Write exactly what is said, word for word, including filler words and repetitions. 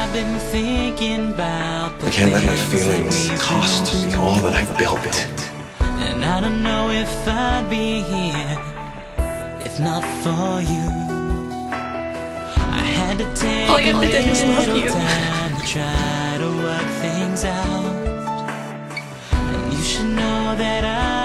I've been thinking about the I can't let my things feelings that we cost do. me all that I've built. And I don't know if I'd be here if not for you. I had to take Oh, yeah, a I just love little you. time to try to work things out. And you should know that I